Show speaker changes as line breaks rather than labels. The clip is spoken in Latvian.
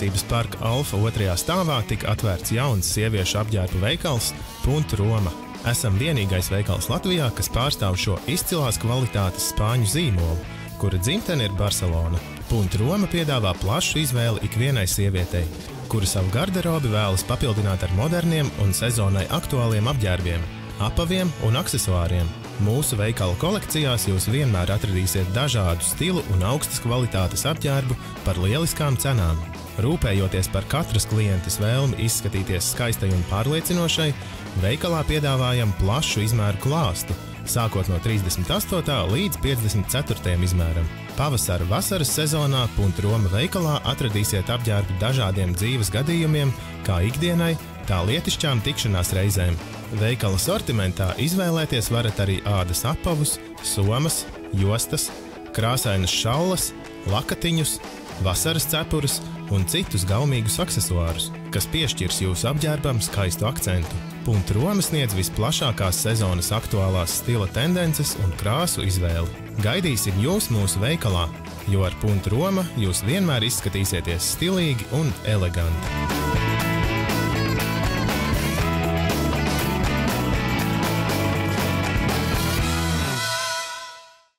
Tirdzniecības parka Alfa 2. stāvā tika atvērts jauns sieviešu apģērbu veikals Punta Roma. Esam vienīgais veikals Latvijā, kas pārstāv šo izcilās kvalitātes spāņu zīmolu, kura dzimtene ir Barcelona. Punta Roma piedāvā plašu izvēli ikvienai sievietei, kura savu garderobi vēlas papildināt ar moderniem un sezonai aktuāliem apģērbiem, apaviem un aksesuāriem. Mūsu veikala kolekcijās jūs vienmēr atradīsiet dažādu stilu un augstas kvalitātes apģērbu par lieliskām cenām. Rūpējoties par katras klientes vēlmi izskatīties skaistai un pārliecinošai, veikalā piedāvājam plašu izmēru klāstu, sākot no 38. līdz 54. izmēram. Pavasara-vasaras sezonā Punta Roma veikalā atradīsiet apģērbu dažādiem dzīves gadījumiem, kā ikdienai, tā lietišķām tikšanās reizēm. Veikala sortimentā izvēlēties varat arī ādas apavus, somas, jostas, krāsainas šallas, lakatiņus, vasaras cepurus un citus gaumīgus aksesuārus, kas piešķirs jūsu apģērbam skaistu akcentu. Punta Roma sniedz visplašākās sezonas aktuālās stila tendences un krāsu izvēli. Gaidīsim jūs mūsu veikalā, jo ar Punta Roma jūs vienmēr izskatīsieties stilīgi un eleganti.